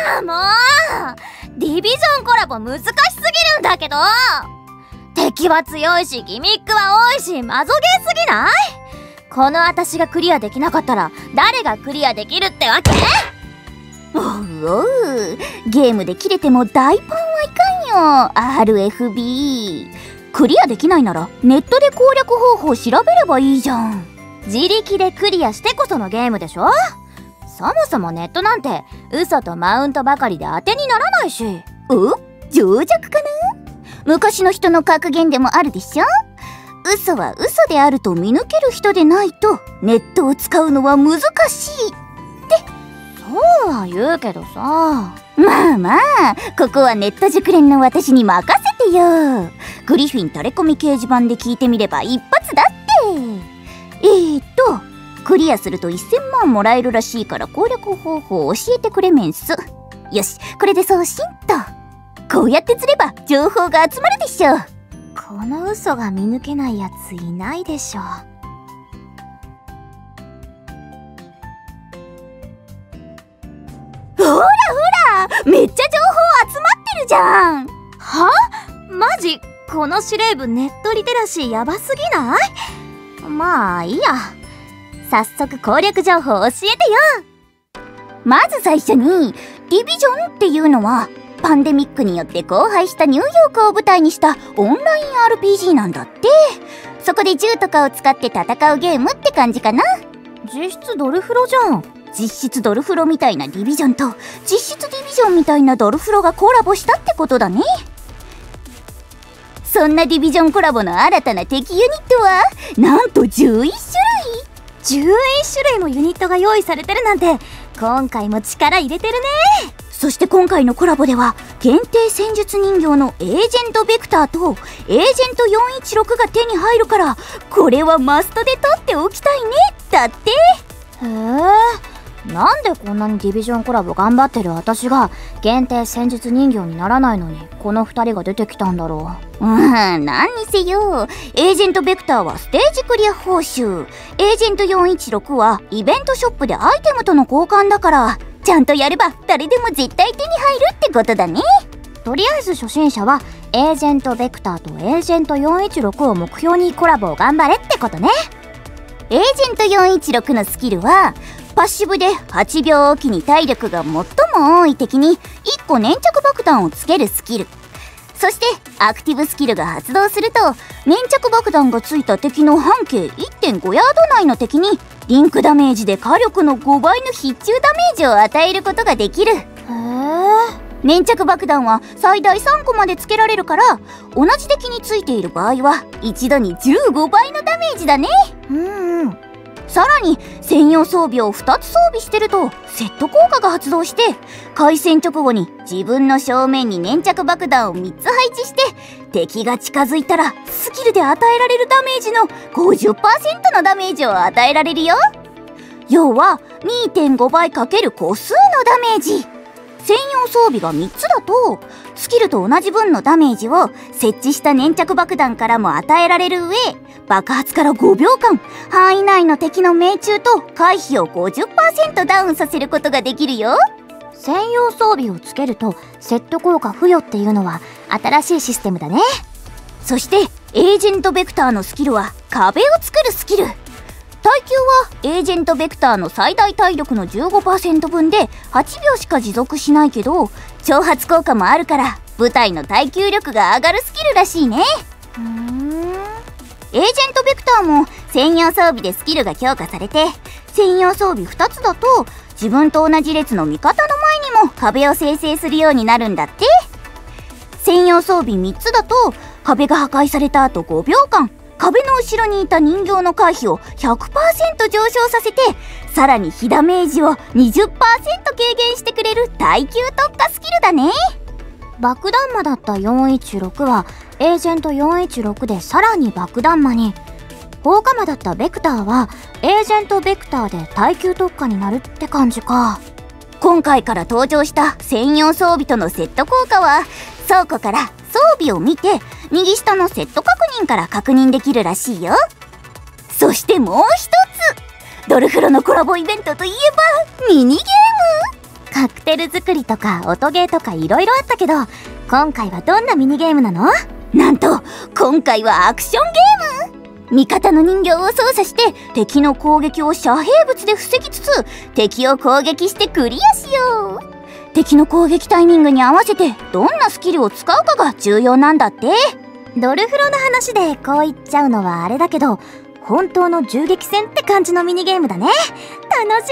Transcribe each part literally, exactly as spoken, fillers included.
あもうディビジョンコラボ難しすぎるんだけど。敵は強いしギミックは多いしマゾゲーすぎない？この私がクリアできなかったら誰がクリアできるってわけ？ おうおう、ゲームで切れても大パンはいかんよ アールエフビー。 クリアできないならネットで攻略方法調べればいいじゃん。 自力でクリアしてこそのゲームでしょ。そもそもネットなんて嘘とマウントばかりで当てにならないし。 お、情弱かな。昔の人の格言でもあるでしょ。嘘は嘘であると見抜ける人でないとネットを使うのは難しいって。 そうは言うけどさ。 まあまあ、ここはネット熟練の私に任せてよ。グリフィンタレコミ掲示板で聞いてみれば一発だって。えーっとクリアするとせんまんもらえるらしいから攻略方法を教えてくれメンス。よし、これで送信と。こうやって釣れば情報が集まるでしょ。 この嘘が見抜けないやついないでしょ。 ほらほら、めっちゃ情報集まってるじゃん。 は？マジ？この司令部ネットリテラシーやばすぎない？まあいいや。早速攻略情報教えてよ。 まず最初にディビジョンっていうのはパンデミックによって荒廃したニューヨークを舞台にしたオンライン アールピージー なんだって。そこで銃とかを使って戦うゲームって感じかな。 実質ドルフロじゃん。 実質ドルフロみたいなディビジョンと実質ディビジョンみたいなドルフロがコラボしたってことだね。そんなディビジョンコラボの新たな敵ユニットはなんとじゅういっしゅるい。 じゅういっしゅるいもユニットが用意されてるなんて今回も力入れてるね。 そして今回のコラボでは限定戦術人形のエージェントベクターとエージェントよんいちろくが手に入るから、これはマストで取っておきたいねだって。 へえ、なんでこんなにディビジョンコラボ頑張ってる私が限定戦術人形にならないのにこのふたりが出てきたんだろう。うん、何にせよエージェントベクターはステージクリア報酬、エージェントよんいちろくはイベントショップでアイテムとの交換だから、ちゃんとやれば誰でも絶対手に入るってことだね。 とりあえず初心者はエージェントベクターとエージェントよんいちろくを目標にコラボを頑張れってことね。 エージェントよんいちろくのスキルはパッシブではちびょうおきに体力が最も多い敵にいっこ粘着爆弾をつけるスキル。そしてアクティブスキルが発動すると粘着爆弾がついた敵の半径 いってんご ヤード内の敵にリンクダメージで火力のごばいの必中ダメージを与えることができる。へえ。 粘着爆弾は最大さんこまでつけられるから同じ敵についている場合は一度にじゅうごばいのダメージだね。 うんうん。 さらに専用装備をふたつ装備してるとセット効果が発動して開戦直後に自分の正面に粘着爆弾をみっつ配置して敵が近づいたらスキルで与えられるダメージの ごじゅっパーセント のダメージを与えられるよ。要は にてんごばいかける個数のダメージ。専用装備がみっつだとスキルと同じ分のダメージを設置した粘着爆弾からも与えられる上、爆発からごびょうかん範囲内の敵の命中と回避を ごじゅっパーセント ダウンさせることができるよ。 専用装備をつけるとセット効果付与っていうのは新しいシステムだね。 そしてエージェントベクターのスキルは壁を作るスキル。耐久はエージェントベクターの最大体力の じゅうごパーセント 分ではちびょうしか持続しないけど挑発効果もあるから部隊の耐久力が上がるスキルらしいね。 うーん。 エージェントベクターも専用装備でスキルが強化されて専用装備ふたつだと自分と同じ列の味方の前にも壁を生成するようになるんだって。専用装備みっつだと壁が破壊された後ごびょうかん壁の後ろにいた人形の回避を ひゃくパーセント 上昇させてさらに被ダメージを にじゅっパーセント 軽減してくれる耐久特化スキルだね。 爆弾魔だったよんいちろくはエージェントよんいちろくでさらに爆弾魔に、放火魔だったベクターはエージェントベクターで耐久特化になるって感じか。 今回から登場した専用装備とのセット効果は倉庫から装備を見て右下のセット確認から確認できるらしいよ。そしてもう一つドルフロのコラボイベントといえばミニゲーム。 カクテル作りとか音ゲーとかいろいろあったけど、今回はどんなミニゲームなの？ なんと今回はアクションゲーム。味方の人形を操作して敵の攻撃を遮蔽物で防ぎつつ敵を攻撃してクリアしよう。敵の攻撃タイミングに合わせてどんなスキルを使うかが重要なんだって。 ドルフロの話でこう言っちゃうのはあれだけど、本当の銃撃戦って感じのミニゲームだね。楽し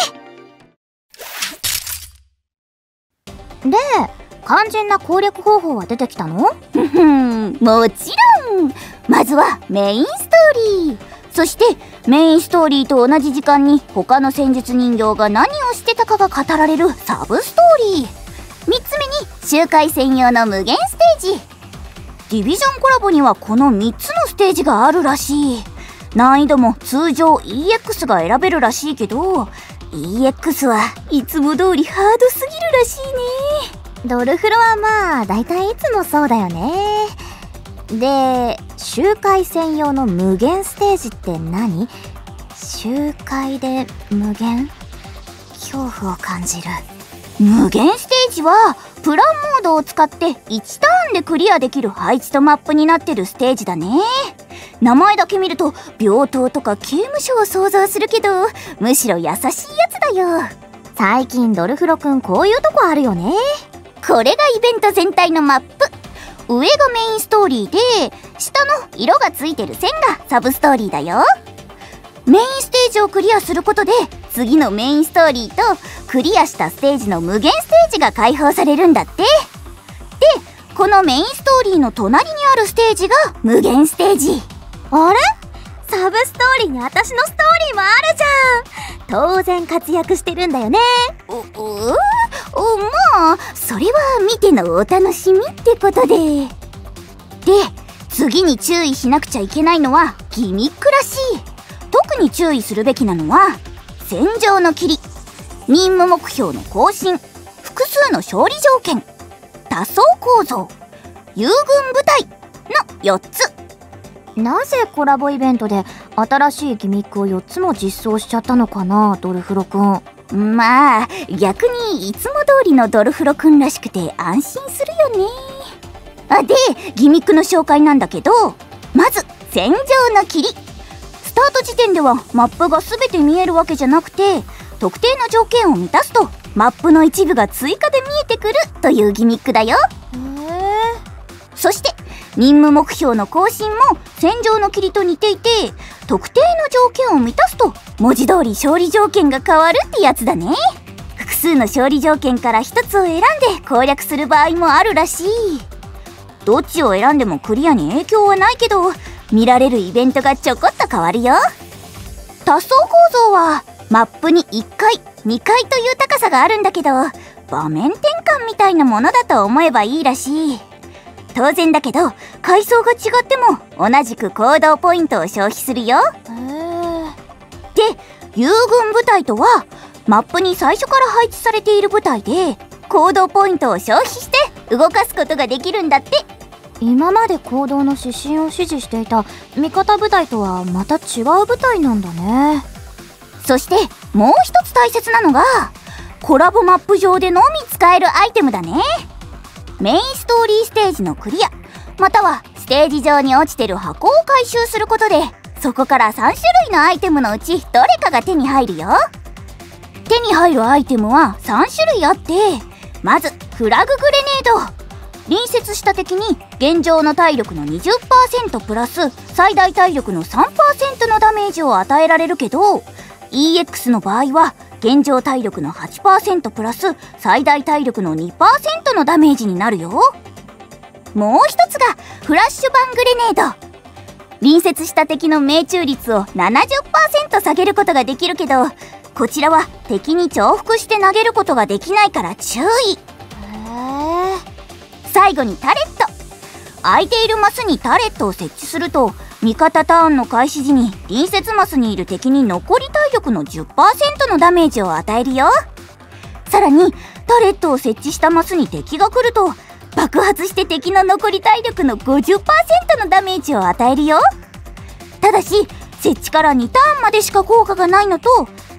み。で、肝心な攻略方法は出てきたの？ ふふん、もちろん。まずはメインストーリー、そしてメインストーリーと同じ時間に他の戦術人形が何をしてたかが語られるサブストーリー、みっつめに周回専用の無限ステージ。ディビジョンコラボにはこのみっつのステージがあるらしい。難易度も通常 イーエックス が選べるらしいけど、 イーエックス はいつも通りハードすぎるらしいね。 ドルフロはまあだいたいいつもそうだよね。で、周回専用の無限ステージって何？周回で無限？恐怖を感じる。 無限ステージはプランモードを使っていちターンでクリアできる配置とマップになってるステージだね。名前だけ見ると病棟とか刑務所を想像するけど、むしろ優しいやつだよ。 最近ドルフロくんこういうとこあるよね。 これがイベント全体のマップ。上がメインストーリーで、下の色がついてる線がサブストーリーだよ。メインステージをクリアすることで次のメインストーリーとクリアしたステージの無限ステージが開放されるんだって。で、このメインストーリーの隣にあるステージが無限ステージ。 あれ？サブストーリーに私のストーリーもあるじゃん。当然活躍してるんだよね。 う、う、お、まあそれは見てのお楽しみってことで。で、次に注意しなくちゃいけないのはギミックらしい。特に注意するべきなのは戦場の霧、任務目標の更新、複数の勝利条件、多層構造、友軍部隊のよっつ。 なぜコラボイベントで新しいギミックをよっつも実装しちゃったのかな、ドルフロくん。 まあ逆にいつも通りのドルフロくんらしくて安心するよね。あ、でギミックの紹介なんだけど、まず戦場の霧。スタート時点ではマップが全て見えるわけじゃなくて、特定の条件を満たすとマップの一部が追加で見えてくるというギミックだよ。 へえ。 そして任務目標の更新も戦場の霧と似ていて、特定の条件を満たすと文字通り勝利条件が変わるってやつだね。複数の勝利条件からひとつを選んで攻略する場合もあるらしい。どっちを選んでもクリアに影響はないけど、見られるイベントがちょこっと変わるよ。多層構造はマップにいっかい、にかいという高さがあるんだけど、場面転換みたいなものだと思えばいいらしい。当然だけど階層が違っても同じく行動ポイントを消費するよ。 へー。 で、友軍部隊とはマップに最初から配置されている部隊で、行動ポイントを消費して動かすことができるんだって。 今まで行動の指針を指示していた味方部隊とはまた違う部隊なんだね。 そしてもう一つ大切なのがコラボマップ上でのみ使えるアイテムだね。メインストーリーステージのクリア、またはステージ上に落ちてる箱を回収することで、そこからさんしゅるいのアイテムのうちどれかが手に入るよ。手に入るアイテムはさんしゅるいあって、まずフラググレネード。隣接した敵に現状の体力の にじゅっパーセント プラス最大体力の さんパーセント のダメージを与えられるけど、 イーエックス の場合は現状体力の はちパーセント プラス最大体力の にパーセント のダメージになるよ。もう一つがフラッシュバングレネード。隣接した敵の命中率を ななじゅっパーセント 下げることができるけど、こちらは敵に重複して投げることができないから注意。 へえ。 最後にタレット。空いているマスにタレットを設置すると、味方ターンの開始時に隣接マスにいる敵に残り体力の じゅっパーセント のダメージを与えるよ。さらにタレットを設置したマスに敵が来ると、爆発して敵の残り体力の ごじゅっパーセント のダメージを与えるよ。ただし設置からにターンまでしか効果がないのと、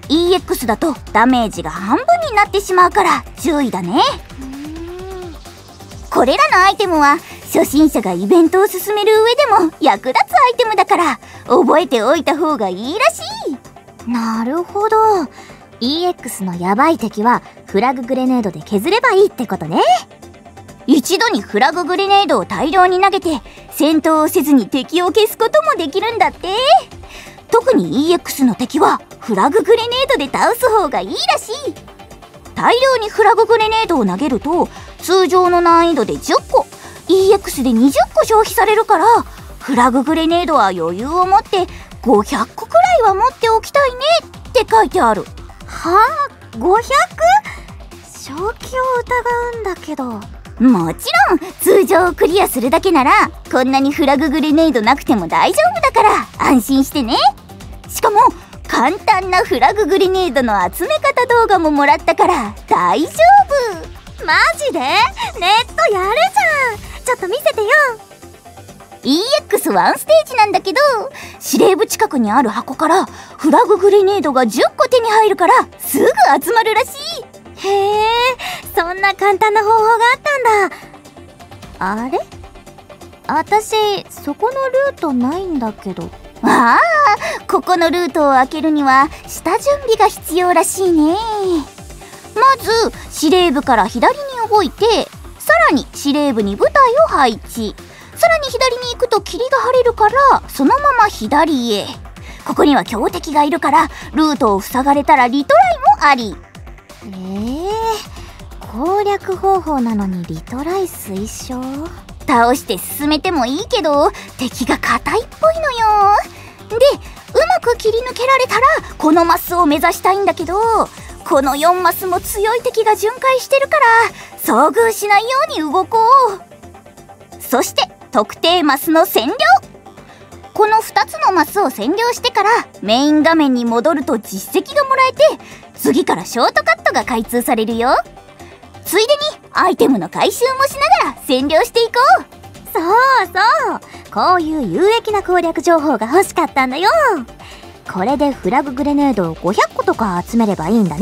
イーエックス だとダメージが半分になってしまうから注意だね。これらのアイテムは初心者がイベントを進める上でも役立つアイテムだから覚えておいた方がいいらしい。 なるほど。 イーエックス のヤバい敵はフラググレネードで削ればいいってことね。 一度にフラググレネードを大量に投げて戦闘をせずに敵を消すこともできるんだって。特に イーエックス の敵はフラググレネードで倒す方がいいらしい。大量にフラググレネードを投げると通常の難易度でじゅっこ、 イーエックス でにじゅっこ消費されるから、フラググレネードは余裕を持ってごひゃっこくらいは持っておきたいねって書いてある。 はあ、ごひゃく？正気を疑うんだけど。 もちろん通常をクリアするだけならこんなにフラググレネードなくても大丈夫だから安心してね。しかも簡単なフラググレネードの集め方動画ももらったから大丈夫。 マジで？ネットやるじゃん。ちょっと見せてよ。 イーエックスワン ステージなんだけど、司令部近くにある箱からフラググレネードがじゅっこ手に入るからすぐ集まるらしい。 へえ、そんな簡単な方法があったんだ。あれ？私そこのルートないんだけど。 ああ、ここのルートを開けるには下準備が必要らしいね。まず司令部から左に動いて、さらに司令部に部隊を配置、さらに左に行くと霧が晴れるからそのまま左へ。ここには強敵がいるからルートを塞がれたらリトライもあり。 えー、攻略方法なのにリトライ推奨？ 倒して進めてもいいけど敵が硬いっぽいのよ。で、うまく切り抜けられたらこのマスを目指したいんだけど、このよんマスも強い敵が巡回してるから遭遇しないように動こう。そして特定マスの占領。このふたつのマスを占領してからメイン画面に戻ると実績がもらえて、次からショートカットが開通されるよ。ついでにアイテムの回収もしながら占領していこう。 そうそう、こういう有益な攻略情報が欲しかったんだよ。これでフラググレネードをごひゃっことか集めればいいんだね。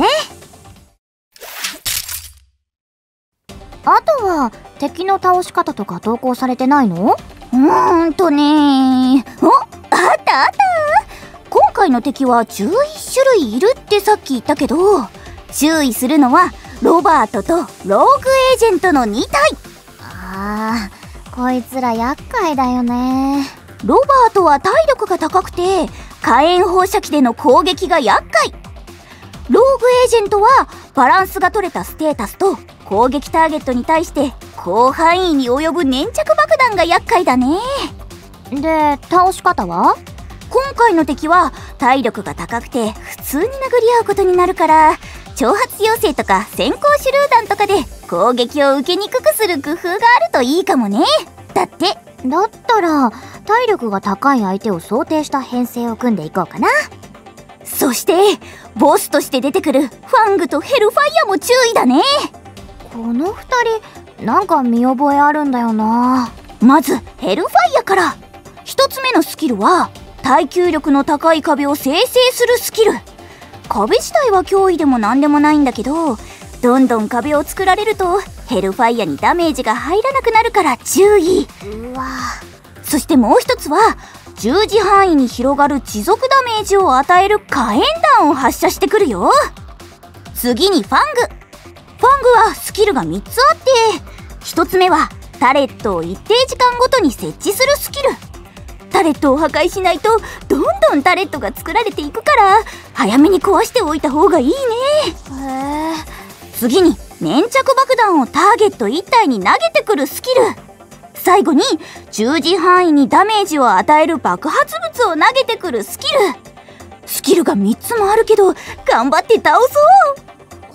あとは敵の倒し方とか投稿されてないの？ うーんとねー、お、あったあった。今回の敵はじゅういっしゅるいいるってさっき言ったけど、注意するのはロバートとローグエージェントのにたい。 あー、こいつら厄介だよね。 ロバートは体力が高くて火炎放射器での攻撃が厄介。ローグエージェントはバランスが取れたステータスと攻撃ターゲットに対して広範囲に及ぶ粘着爆弾が厄介だね。 で、倒し方は？ 今回の敵は体力が高くて普通に殴り合うことになるから、挑発要請とか先行手榴弾とかで攻撃を受けにくくする工夫があるといいかもね。だってだったら体力が高い相手を想定した編成を組んでいこうかな。 そしてボスとして出てくるファングとヘルファイアも注意だね。 このふたりなんか見覚えあるんだよな。 まずヘルファイアから。ひとつめのスキルは耐久力の高い壁を生成するスキル。壁自体は脅威でも何でもないんだけど、どんどん壁を作られるとヘルファイアにダメージが入らなくなるから注意。 うわ。 そしてもう一つは十字範囲に広がる持続ダメージを与える火炎弾を発射してくるよ。次にファング。ファングはスキルがみっつあって、ひとつめはタレットを一定時間ごとに設置するスキル。タレットを破壊しないとどんどんタレットが作られていくから早めに壊しておいた方がいいね。 へえ。 次に粘着爆弾をターゲットいったいに投げてくるスキル。最後に十字範囲にダメージを与える爆発物を投げてくるスキル。スキルがみっつもあるけど頑張って倒そう。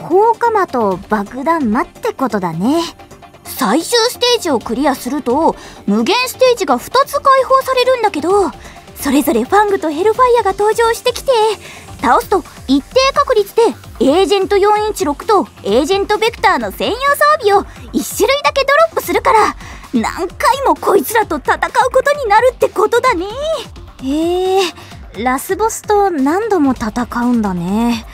放火魔と爆弾魔ってことだね。 最終ステージをクリアすると無限ステージがふたつ開放されるんだけど、それぞれファングとヘルファイアが登場してきて、倒すと一定確率でエージェントよんいちろくとエージェントベクターの専用装備をいっしゅるいだけドロップするから、何回もこいつらと戦うことになるってことだね。 へえ、ラスボスと何度も戦うんだね。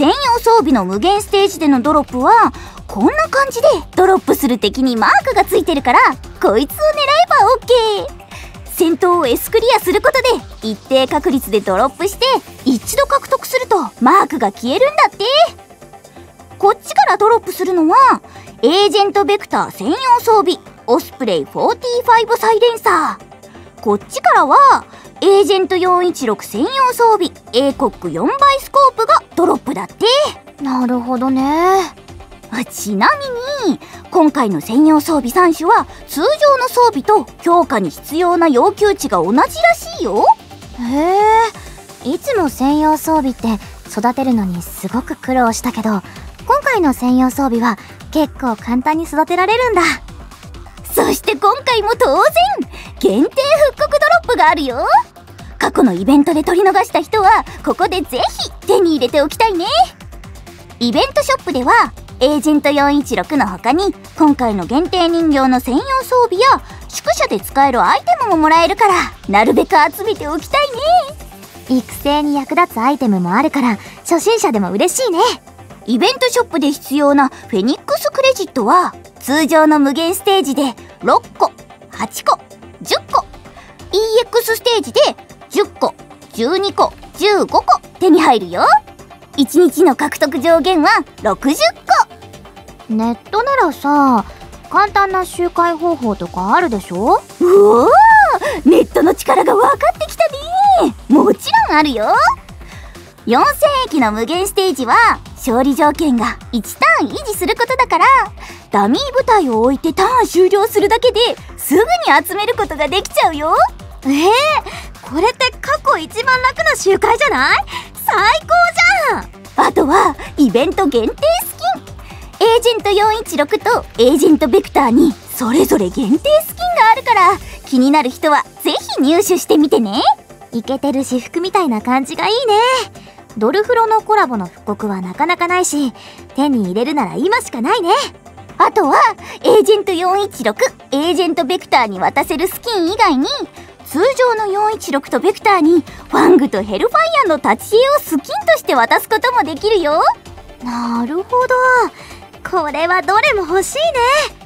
専用装備の無限ステージでのドロップはこんな感じでドロップする敵にマークがついてるから、こいつを狙えば OK。 戦闘を S クリアすることで一定確率でドロップして、一度獲得するとマークが消えるんだって。こっちからドロップするのはエージェントベクター専用装備オスプレイよんじゅうごサイレンサー。こっちからはエージェントよんいちろく専用装備 エーコックよんばいスコープがドロップだって。 なるほどね。 ちなみに今回の専用装備さん種は通常の装備と強化に必要な要求値が同じらしいよ。 へえ、いつも専用装備って育てるのにすごく苦労したけど、今回の専用装備は結構簡単に育てられるんだ。 そして今回も当然限定復刻ドロップがあるよ。過去のイベントで取り逃した人はここでぜひ手に入れておきたいね。イベントショップではエージェントよんいちろくの他に今回の限定人形の専用装備や宿舎で使えるアイテムももらえるから、なるべく集めておきたいね。 育成に役立つアイテムもあるから初心者でも嬉しいね。 イベントショップで必要なフェニックスクレジットは通常の無限ステージでろっこ、はちこ、じゅっこ、 イーエックス ステージでじゅっこ、じゅうにこ、じゅうごこ手に入るよ。いちにちの獲得上限はろくじゅっこ。 ネットならさ、簡単な周回方法とかあるでしょ。 うおー、ネットの力が分かってきたね。もちろんあるよ。よんせんえきの無限ステージは勝利条件がいちターン維持することだから、ダミー部隊を置いてターン終了するだけですぐに集めることができちゃうよ。 えー、これって過去一番楽な周回じゃない？最高じゃん。 あとはイベント限定スキン、エージェントよんいちろくとエージェントベクターにそれぞれ限定スキンがあるから、気になる人はぜひ入手してみてね。 イケてる私服みたいな感じがいいね。ドルフロのコラボの復刻はなかなかないし、手に入れるなら今しかないね。 あとはエージェントよんいちろく、エージェントベクターに渡せるスキン以外に、通常のよんいちろくとベクターにファングとヘルファイアの立ち絵をスキンとして渡すこともできるよ。 なるほど、これはどれも欲しいね。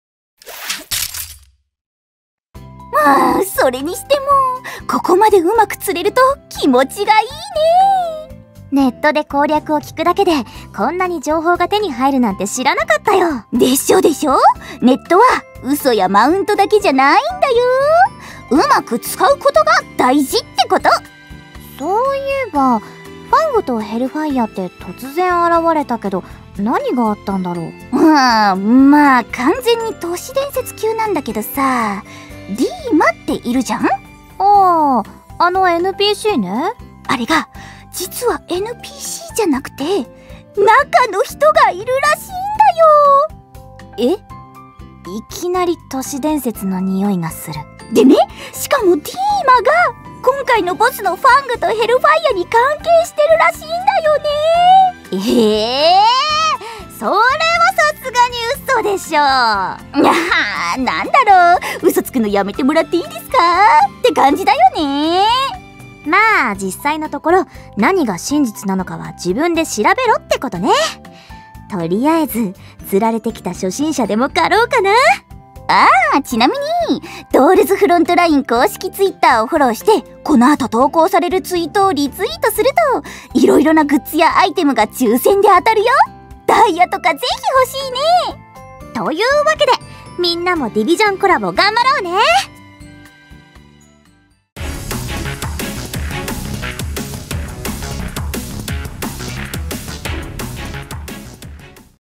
まあそれにしてもここまでうまく釣れると気持ちがいいね。 ネットで攻略を聞くだけでこんなに情報が手に入るなんて知らなかったよ。 でしょでしょ。ネットは嘘やマウントだけじゃないんだよ。うまく使うことが大事ってこと。 そういえばファングとヘルファイアって突然現れたけど、何があったんだろう。 まあまあ完全に都市伝説級なんだけどさ、ディーマっているじゃん。 ああ、あの エヌピーシー ね。 あれが実は エヌピーシー じゃなくて中の人がいるらしいんだよ。 え？いきなり都市伝説の匂いがする。 でね、しかもディーマが今回のボスのファングとヘルファイアに関係してるらしいんだよね。 ええー、それはさすがに嘘でしょ。 あー、なんだろう、嘘つくのやめてもらっていいですかって感じだよね。 まあ実際のところ何が真実なのかは自分で調べろってことね。とりあえず釣られてきた初心者でも狩ろうかな。 ああ、ちなみにドールズフロントライン公式ツイッターをフォローしてこの後投稿されるツイートをリツイートするといろいろなグッズやアイテムが抽選で当たるよ。ダイヤとかぜひ欲しいね。 というわけでみんなもディビジョンコラボ頑張ろうね。